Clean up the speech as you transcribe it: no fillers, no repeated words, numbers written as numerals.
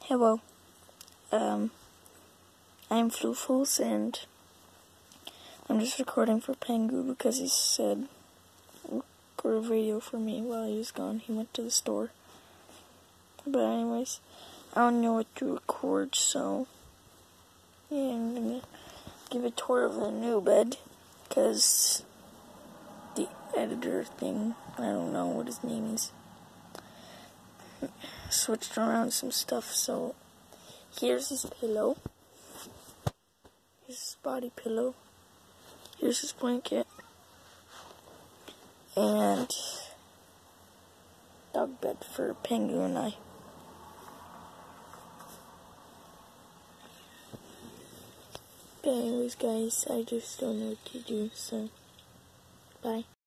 Hello, I'm Floofles, and I'm just recording for Pengu because he said record a video for me while he was gone. He went to the store. But anyways, I don't know what to record, so yeah, I'm gonna give a tour of the new bed because the editor thing, I don't know what his name is, switched around some stuff. So here's his pillow. Here's his body pillow. Here's his blanket. And dog bed for Pengu and I. But anyways, guys, I just don't know what to do, so bye.